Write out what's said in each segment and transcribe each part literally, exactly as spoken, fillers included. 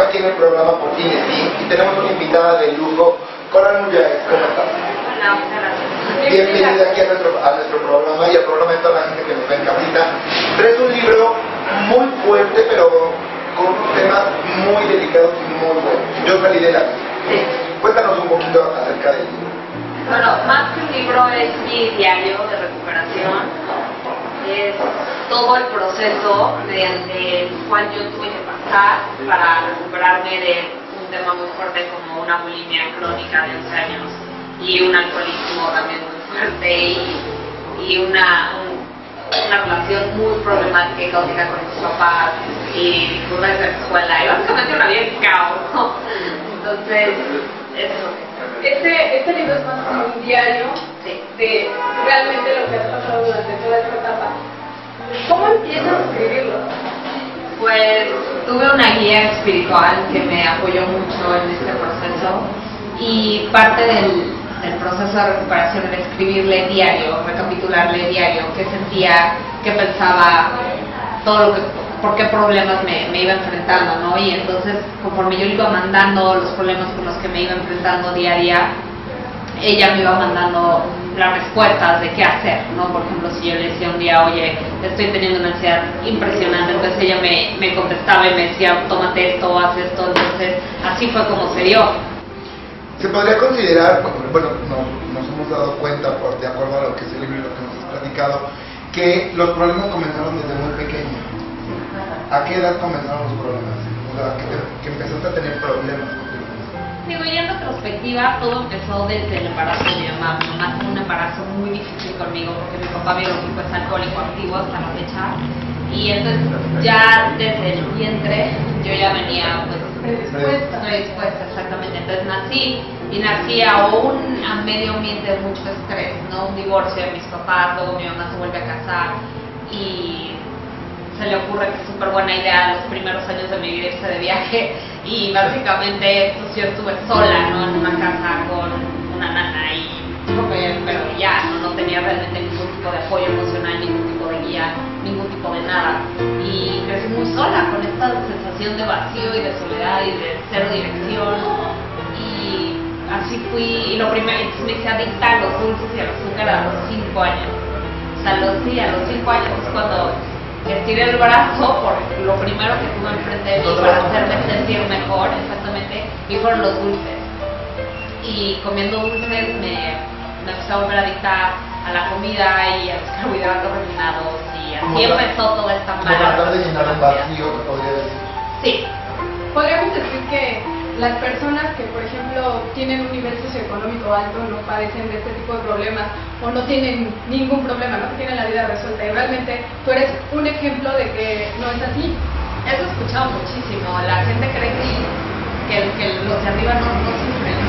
aquí en el programa Por Ti de Ti y tenemos una invitada de lujo, Coral Núñez. ¿Cómo estás? Hola, muchas gracias. Bienvenida aquí a nuestro, a nuestro programa y al programa de toda la gente que nos ve en casita. Traes un libro muy fuerte, pero con unos temas muy delicados y muy buenos. Yo salí de la vida. Sí. Cuéntanos un poquito acerca del libro. Bueno, más que un libro es mi diario de recuperación. Es todo el proceso mediante el cual yo tuve que pasar para recuperarme de un tema muy fuerte como una bulimia crónica de once años y un alcoholismo también muy fuerte y, y una, un, una relación muy problemática y caótica con mis papás y dificultades en la escuela y básicamente una vida en caos, ¿no? Entonces, eso. Este, este libro es más como un diario Sí. de realmente lo que has pasado durante toda esta etapa. ¿Cómo empiezas a escribirlo? Pues tuve una guía espiritual que me apoyó mucho en este proceso y parte del, del proceso de recuperación era escribirle diario, recapitularle diario qué sentía, qué pensaba, todo lo que, por qué problemas me, me iba enfrentando, ¿no? Y entonces conforme yo le iba mandando los problemas con los que me iba enfrentando día a día, ella me iba mandando las respuestas de qué hacer, ¿no? Por ejemplo, si yo le decía un día, oye, estoy teniendo una ansiedad impresionante, entonces ella me, me contestaba y me decía, tómate esto, haz esto, entonces así fue como se dio. Se podría considerar, bueno, no, nos hemos dado cuenta, por, de acuerdo a lo que es el libro y lo que nos has platicado, que los problemas comenzaron desde muy pequeño. ¿A qué edad comenzaron los problemas? O sea, que, te, que empezaste a tener problemas. Digo, y en retrospectiva, todo empezó desde el embarazo de mi mamá. Mi mamá tuvo un embarazo muy difícil conmigo porque mi papá biológico es alcohólico activo hasta la fecha. Y entonces ya desde el vientre yo ya venía pues Predispuesta. predispuesta, exactamente. Entonces nací y nací aún a medio ambiente de mucho estrés, ¿no? Un divorcio de mis papás, luego mi mamá se vuelve a casar y se le ocurre que es súper buena idea los primeros años de mi vida irse de viaje y básicamente pues yo estuve sola, ¿no? En una casa con una nana y pero ya no, no tenía realmente ningún tipo de apoyo emocional, ningún tipo de guía, ningún tipo de nada y crecí muy sola con esta sensación de vacío y de soledad y de cero dirección y así fui y lo primero es que me hice adicta a los dulces y al azúcar a los cinco años, o sea, los, sí, a los cinco años es cuando estiré el brazo por lo primero que tuve enfrente de mí para hacerme sentir mejor, exactamente, y fueron los dulces. Y comiendo dulces me, me empecé a volver adicta a la comida y a los carbohidratos refinados y así empezó toda esta mala. Tratar de llenar un vacío, podría decir. Sí. Podríamos decir que las personas que, por ejemplo, tienen un nivel socioeconómico alto no padecen de este tipo de problemas o no tienen ningún problema, no tienen la vida resuelta y realmente tú eres un ejemplo de que no es así. Eso he escuchado muchísimo. La gente cree que, que, que los de arriba no, no sufren.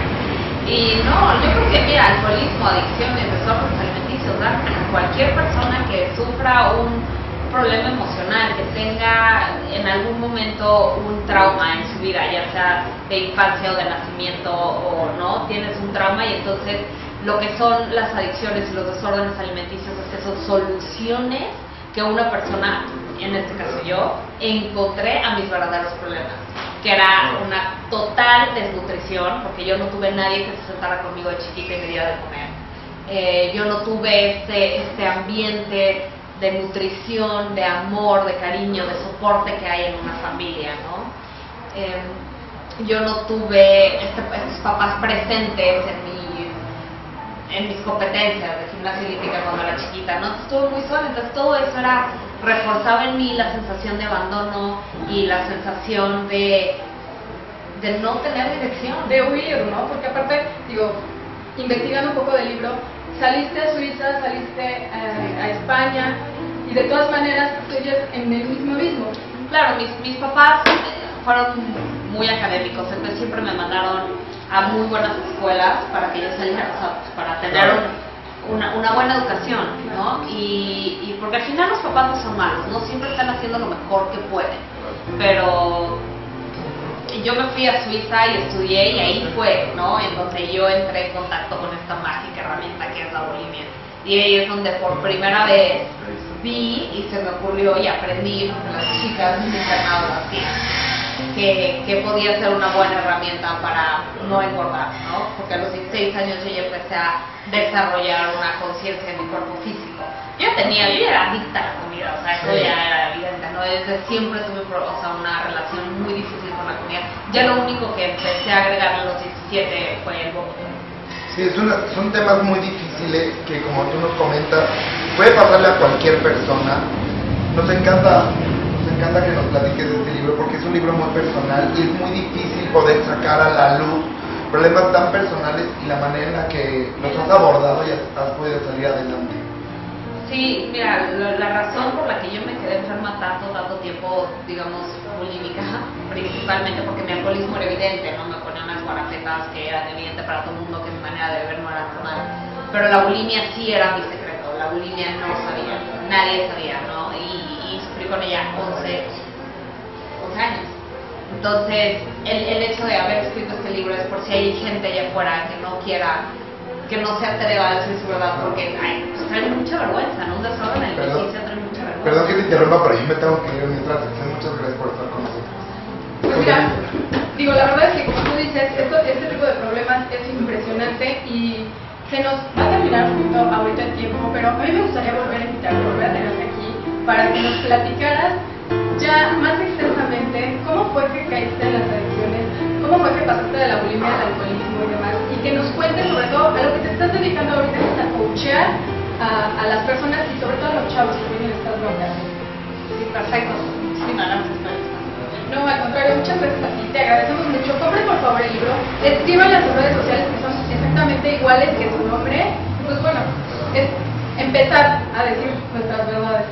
Y no, yo creo que mira, alcoholismo, adicciones, desórdenes alimenticios, ¿verdad? Cualquier persona que sufra un problema emocional, que tenga en algún momento un trauma en su vida, ya sea de infancia o de nacimiento o no, tienes un trauma y entonces lo que son las adicciones y los desórdenes alimenticios es que son soluciones que una persona, en este caso yo, encontré a mis verdaderos problemas, que era una total desnutrición, porque yo no tuve nadie que se sentara conmigo de chiquita y me diera de comer. Eh, yo no tuve este, este ambiente de nutrición, de amor, de cariño, de soporte que hay en una familia, ¿no? Eh, yo no tuve este, estos papás presentes en, mi, en mis competencias de gimnasia olímpica cuando era chiquita, ¿no? Estuve muy sola, entonces todo eso era, reforzaba en mí la sensación de abandono y la sensación de, de no tener dirección. De huir, ¿no? Porque aparte, digo, investigando un poco del libro, saliste a Suiza, saliste a, a España y de todas maneras sigues en el mismo abismo. Claro, mis, mis papás fueron muy académicos, entonces siempre me mandaron a muy buenas escuelas para que yo saliera, o sea, para tener un, una, una buena educación, ¿no? Y, y porque al final los papás no son malos, no siempre están haciendo lo mejor que pueden, pero yo me fui a Suiza y estudié y ahí fue, ¿no? En donde yo entré en contacto con esta mágica herramienta que es la bulimia. Y ahí es donde por primera vez vi y se me ocurrió y aprendí, porque las chicas me internaban así. que, que podía ser una buena herramienta para no engordar, ¿no? Porque a los dieciséis años yo ya empecé a desarrollar una conciencia de mi cuerpo físico. Yo tenía, yo ya era adicta a la comida, o sea, eso Sí. ya era evidente, ¿no? Desde siempre tuve, o sea, una relación muy difícil con la comida. Ya lo único que empecé a agregar a los diecisiete fue el vómito. Sí, es una, son temas muy difíciles que, como tú nos comentas, puede pasarle a cualquier persona. Nos encanta, nos encanta que nos platiques de este libro porque es un libro muy personal y es muy difícil poder sacar a la luz problemas tan personales y la manera en la que los has abordado y has podido salir adelante. Sí, mira, la, la razón por la que yo me quedé enferma tanto, tanto tiempo, digamos, bulímica, principalmente porque mi alcoholismo era evidente, ¿no? Me ponía unas guarafetas que eran evidentes para todo el mundo que mi manera de beber no era normal. Pero la bulimia sí era mi secreto, la bulimia no sabía, nadie sabía, ¿no? Y, y sufrí con ella once años. Entonces, el, el hecho de haber escrito este libro es por si hay gente allá afuera que no quiera, que no se atreva a decir su verdad, porque ay, pues, trae mucha vergüenza, ¿no? Un desorden alimenticio trae mucha vergüenza. Perdón que te interrumpa, pero yo me tengo que ir en otra sección. Muchas gracias por estar con nosotros. Pues mira, digo, la verdad es que como tú dices, esto, este tipo de problemas es impresionante y se nos va a terminar un poquito ahorita el tiempo, pero a mí me gustaría volver a invitarte, volver a tenerte aquí para que nos platicaras ya más extensamente cómo fue que caíste en las adicciones, cómo fue que pasaste de la bulimia al alcoholismo y demás, y que nos cuentes sobre todo a lo que te estás dedicando ahorita, es a coachear a, a las personas y sobre todo a los chavos que tienen estas broncas. Sí, perfecto. Sí, no, no, no, al contrario, muchas veces así, te agradecemos mucho. Compren por favor el libro, escriban en sus redes sociales que son exactamente iguales que su nombre. Pues bueno, es empezar a decir nuestras verdades.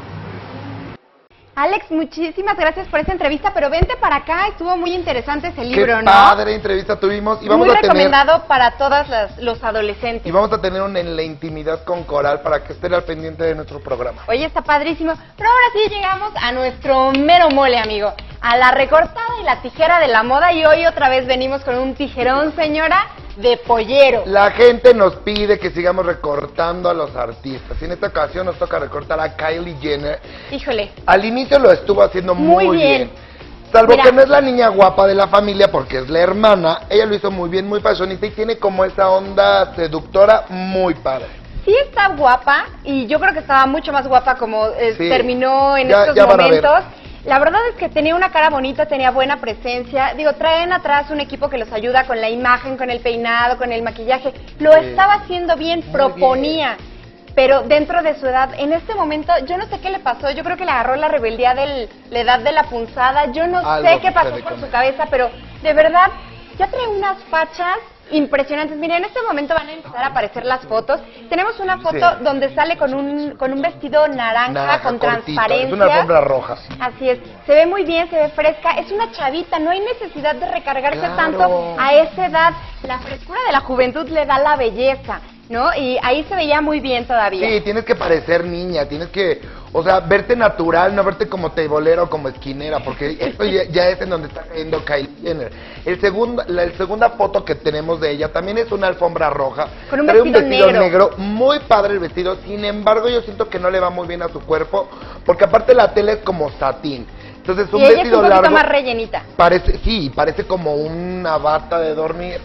Alex, muchísimas gracias por esta entrevista, pero vente para acá, estuvo muy interesante ese libro, Qué ¿no? padre entrevista tuvimos y vamos muy a tener recomendado para todos los, los adolescentes. y vamos a tener un en la intimidad con Coral para que estén al pendiente de nuestro programa. Oye, está padrísimo, pero ahora sí llegamos a nuestro mero mole, amigo, a la recortada y la tijera de la moda, y hoy otra vez venimos con un tijerón, señora, de pollero. La gente nos pide que sigamos recortando a los artistas y en esta ocasión nos toca recortar a Kylie Jenner. Híjole. Al inicio lo estuvo haciendo muy, Muy bien. bien. Salvo Mira. que no es la niña guapa de la familia porque es la hermana, ella lo hizo muy bien, muy fashionista y tiene como esa onda seductora muy padre. Sí está guapa, y yo creo que estaba mucho más guapa como eh, Sí. terminó en Ya- estos ya van a ver. momentos. La verdad es que tenía una cara bonita, tenía buena presencia. Digo, traen atrás un equipo que los ayuda con la imagen, con el peinado, con el maquillaje. Lo Sí. estaba haciendo bien, Muy proponía. Pero dentro de su edad, en este momento, yo no sé qué le pasó. Yo creo que le agarró la rebeldía de la edad de la punzada. Yo no Algo sé qué pasó sucede por con su él. cabeza, pero de verdad, ya trae unas fachas impresionantes. Miren, en este momento van a empezar a aparecer las fotos. Tenemos una foto Sí. donde sale con un con un vestido naranja, Naranja, con cortito, transparencia. es una alfombra roja. Así es, se ve muy bien, se ve fresca, es una chavita, no hay necesidad de recargarse Claro. tanto a esa edad. La frescura de la juventud le da la belleza, ¿no? Y ahí se veía muy bien todavía. Sí, tienes que parecer niña, tienes que, o sea, verte natural, no verte como teibolera o como esquinera, porque esto ya, ya es en donde está cayendo Kylie Jenner. El segundo, la el segunda foto que tenemos de ella también es una alfombra roja. Con un Trae vestido un vestido negro. negro, muy padre el vestido, sin embargo yo siento que no le va muy bien a su cuerpo, porque aparte la tela es como satín. Entonces un y ella es un vestido poquito largo más rellenita. parece, sí, parece como una bata de dormir.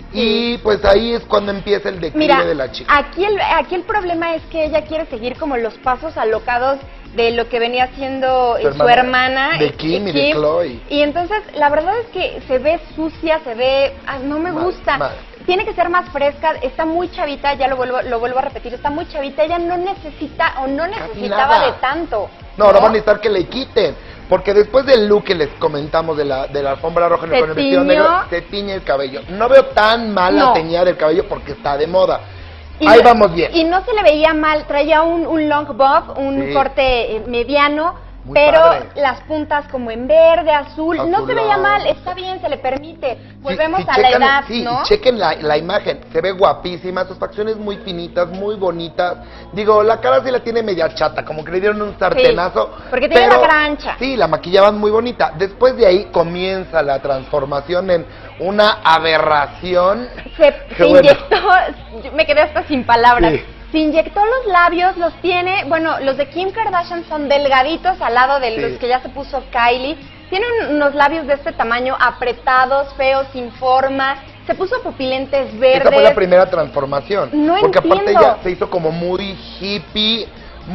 Y pues ahí es cuando empieza el declive Mira, de la chica. aquí el, aquí el problema es que ella quiere seguir como los pasos alocados de lo que venía haciendo Su eh, su hermana, hermana, de eh, Kim y de Chloe. Y entonces la verdad es que se ve sucia, se ve, ah, no me Mal, gusta. mal. Tiene que ser más fresca, está muy chavita, ya lo vuelvo, lo vuelvo a repetir, está muy chavita, ella no necesita o no necesitaba nada. de tanto. No, no van a necesitar que le quiten. Porque después del look que les comentamos de la, de la alfombra roja Se con el vestido tiñó. negro, se tiñe el cabello. No veo tan mal No. la teñida del cabello porque está de moda. Y Ahí no- vamos bien. Y no se le veía mal, traía un, un long bob, un Sí. corte eh, mediano, Muy pero padre. las puntas como en verde, azul, no se veía Azulado. mal, está bien, se le permite. Volvemos Sí, a sí, la checan- edad, sí, ¿no? y chequen la, la imagen, se ve guapísima, sus facciones muy finitas, muy bonitas. Digo, la cara sí la tiene media chata, como que le dieron un sartenazo. porque tiene pero la cara ancha. Sí, la maquillaban muy bonita. Después de ahí comienza la transformación en una aberración. Se, Qué se bueno. inyectó, yo me quedé hasta sin palabras. Sí. Se inyectó los labios, los tiene, bueno, los de Kim Kardashian son delgaditos al lado de Sí. los que ya se puso Kylie. Tiene un- unos labios de este tamaño, apretados, feos, sin forma. Se puso pupilentes verdes. Esa fue la primera transformación. No porque aparte entiendo. ella se hizo como muy hippie,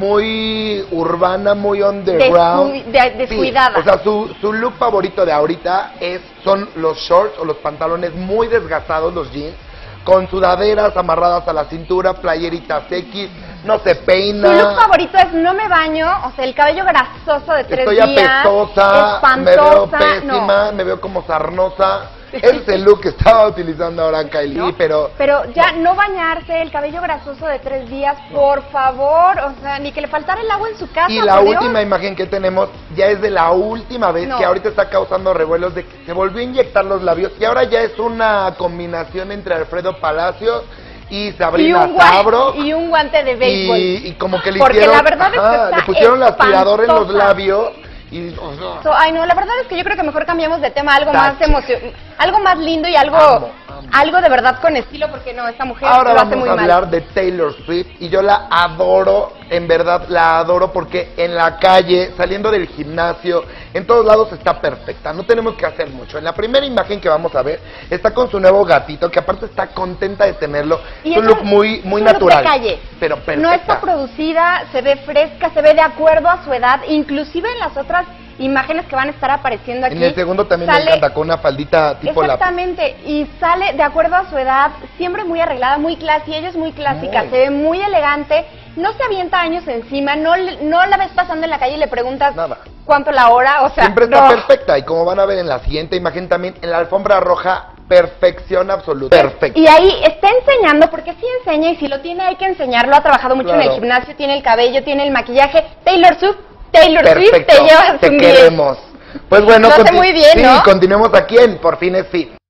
muy urbana, muy underground. Descu- de- descuidada. Sí, o sea, su, su look favorito de ahorita es son los shorts o los pantalones muy desgastados, los jeans, con sudaderas amarradas a la cintura, playeritas X, no se peina. Su look favorito es no me baño, o sea, el cabello grasoso de tres Estoy días. apestosa, me veo espantosa, pésima, no. me veo como sarnosa. Ese es el look que estaba utilizando ahora Kylie, ¿No? pero... Pero ya no. bañarse, el cabello grasoso de tres días, por favor, o sea, ni que le faltara el agua en su casa. Y la por Dios. última imagen que tenemos ya es de la última vez No. que ahorita está causando revuelos de que se volvió a inyectar los labios y ahora ya es una combinación entre Alfredo Palacios y y Sabrina un, guante, Sabro. y un guante de béisbol. Y, y como que le Porque hicieron, la verdad es que ajá, está le pusieron el aspirador en los espantosa. labios y... o sea, So, ay no, la verdad es que yo creo que mejor cambiamos de tema a algo más Tache. emoción, algo más lindo y algo Amo, amo. algo de verdad con estilo, porque no, esta mujer Ahora lo hace vamos muy a hablar mal. de Taylor Swift y yo la adoro, en verdad la adoro porque en la calle, saliendo del gimnasio, en todos lados está perfecta, no tenemos que hacer mucho. En la primera imagen que vamos a ver está con su nuevo gatito, que aparte está contenta de tenerlo, Y es un eso look muy, muy es un look natural, de calle. pero perfecta. No está producida, se ve fresca, se ve de acuerdo a su edad, inclusive en las otras imágenes que van a estar apareciendo aquí. En el segundo también sale- me encanta, con una faldita tipo lápiz. Exactamente, y sale de acuerdo a su edad, siempre muy arreglada, muy classy, ella es muy clásica, Muy. se ve muy elegante, no se avienta años encima, no, le- no la ves pasando en la calle y le preguntas Nada. cuánto la hora, o sea, Siempre está no. perfecta y como van a ver en la siguiente imagen también, en la alfombra roja, perfección absoluta. Perfecto. Y ahí está enseñando, porque sí enseña y si lo tiene hay que enseñarlo, ha trabajado mucho en Claro. el gimnasio, tiene el cabello, tiene el maquillaje, Taylor Swift, Taylor Swift Perfecto, te llevas te un diez. queremos. Pues bueno, Lo hace conti- muy bien, sí, ¿no? continuemos aquí en Por fin es fin.